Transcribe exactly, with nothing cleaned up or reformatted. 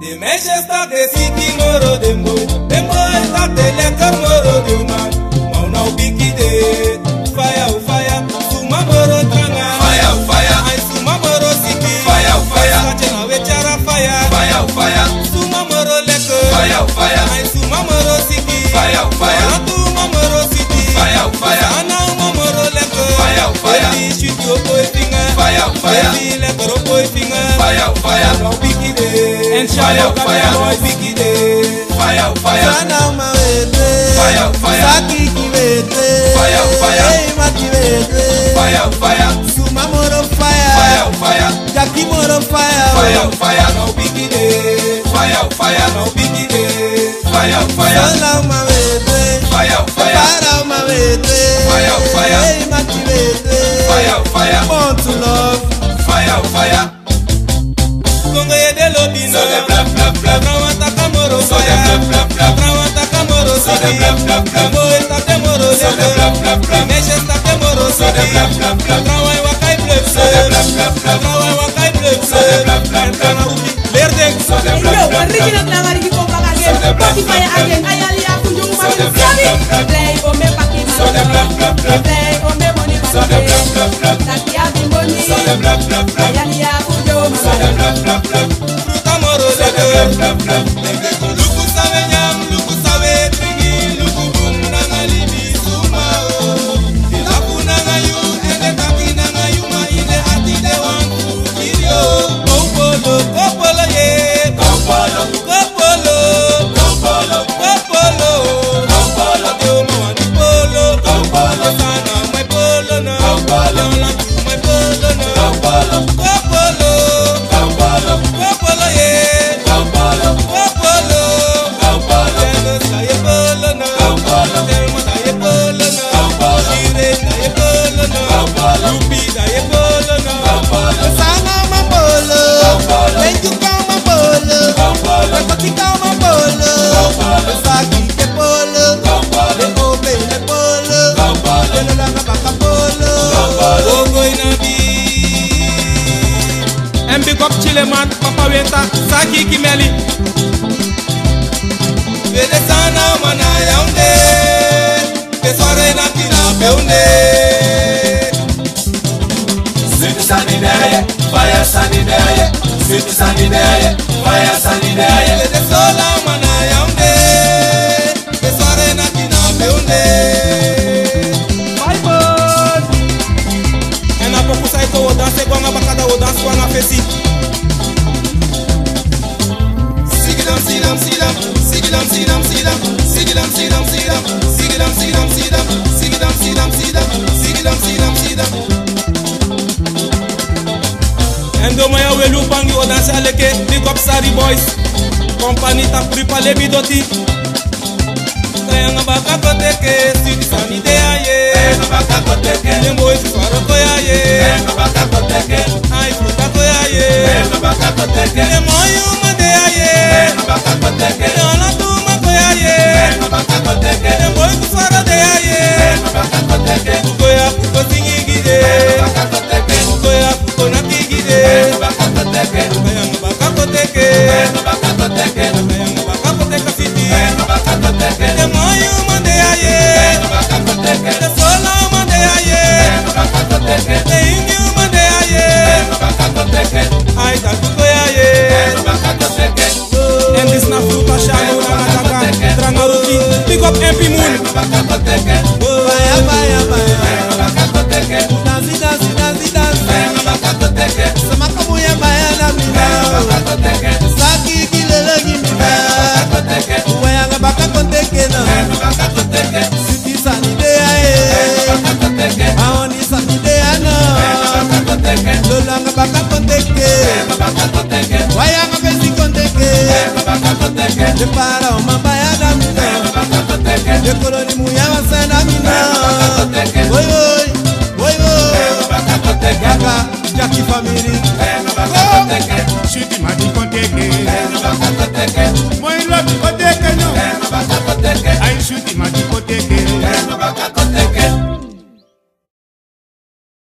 De meisjes staat de siki moro de mo. De mo staat de lekker moro de man. Mau nou biki de. Fire oh fire. Suma moro tranga. Fire oh fire. Ai suma moro siki. Fire oh fire. Sache na wechara fire. Fire oh fire. Suma moro lekker. Fire oh fire. Ai suma moro siki. Fire oh fire. Suma moro siki. Fire oh fire. Ana moro lekker. Fire oh fire. Baby shoot your boy finger. Fire oh fire. Baby lekker oh boy finger. Fire oh fire. Nou biki de. And fire oh fire. Nou biki de. Fire oh fire. Sana uma wete. Fire oh fire. Saki ki wete. Fire oh fire. Hey mati wete. Fire oh fire. Suma moro fire. Fire oh fire. Jackie moro fire. Fire oh fire. Nou biki de. Fire oh fire. Nou biki de. Fire oh fire. Sana uma wete. Fire oh fire. Para uma wete. Fire oh fire. Hey mati wete. Fire oh fire. Born to love. Fire oh fire. Kongo ye de lobino. So de bluff bluff bluff. Trawanta kamoro So de bluff bluff bluff. Trawanta kamoro So de siki. bluff bluff bluff. Mo esta te moro So de bluff bluff bluff. Meshe sta te moro So de bluff siki. bluff bluff. Trawai wakai blef. So de bluff bluff bluff. Trawai wakai blef. So de bluff bluff bluff. Entana ruki lerdek. So de Hey bluff yo, bluff bluff. original na ngari ko baka So again. the black, Spotify black, black. again. Ayali ya kunjung So the mami. black, black, black. Play on me paki So the black, black, black. Play on me money So the black, black, black. Taki ya bimboni. So the bluff bluff bluff. Ayali ya kunjung So the mami. bluff bluff bluff. Fruta moro So the leke. bluff bluff bluff. Luku sawe nyam, luku sawe tringi, luku bum nanga libi suma o. Ilaku nanga yu, ende taki nanga yu ma ine ati de wangu video. Kopolo, kopolo ye. Kopolo, Kopolo, kopolo, kopolo. kopolo, Ate o ma wani polo. Kopolo. Sana my polo na. Kopolo. Yola tu my polo na. kopolo, Kopolo, kopolo, kopolo ye. kopolo, Kopolo. kopolo, Telo sa ye polo na. Kopolo. Telma sa ye polo na. Kopolo. Shire sa ye polo na. Kopolo. Lupi sa ye polo na. kopolo, Sana uma bolo. Kopolo. Vem que uma bolo. kopolo, Vai ficar uma bolo. Kopolo. Saki que bolo. Kopolo. Le obe le bolo. Kopolo. Le langa baka bolo. kopolo. Ogo ina bi. En big up Chileman, Papa Wenta, Saki Kimeli. Vede sana mana yaunde. Ke sore na tina peunde. City sunny day, fire sunny day. City sunny day, fire sunny day. Vede sola mana yaunde. Ke sore na tina peunde. Bye bye. En apoku sa ito o danse kwa nga bakada o danse kwa nga fesi. Sigidam sidam sidam. Sigidam sidam sidam. Sigidam sidam sidam. Sigidam sidam sidam. Sigidam sidam sidam. Sigidam sidam sidam. En do maya welu pangi o danse aleke, big up Sari Boys. Company ta pripa le bidoti. Trayanga baka koteke. Sidi sani de aye. Venga baka koteke, Nembo isi faro koya ye. venga baka koteke, Ai fruta koya ye. venga baka koteke, Nemo yuma de aye. venga baka koteke, Nyala tuma koya ye. venga baka koteke, Nembo isi faro de aye. venga baka koteke, Kukoya kuko singigide. venga baka koteke, Kukoya kuko nakigide. venga baka koteke, Kayanga baka koteke. venga baka koteke, Kayanga baka koteka siti. venga baka koteke, Nemo yuma de aye. venga baka koteke, De sola uma de aye. venga baka koteke, De ingi uma de aye. venga baka koteke, Ai ta kukoya ye. venga baka koteke, En dis na fruta shano na nataka. Trangaruki, big up M P Moon. venga baka koteke, Baya baya baya. venga baka koteke, Dansi dansi dansi dansi. venga baka koteke, Sama kamu ya baya na mina. venga baka koteke, Saki kilele gimina. venga baka koteke, Wayanga baka konteke na. venga baka koteke, Siti sani de aye. venga baka koteke, Aoni sani de ana. venga baka koteke, Lolanga baka konteke. venga baka koteke, Wayanga besi konteke. venga baka koteke, De para uma baya na mina. venga baka koteke, De koloni muya wasana mina. baka koteke, Boy boy. Boy boy. venga baka koteke, Gaga. Jackie family. venga baka koteke, Shiti mati koteke, venga baka koteke, moi lobi koteke no. venga baka koteke, Ai shiti mati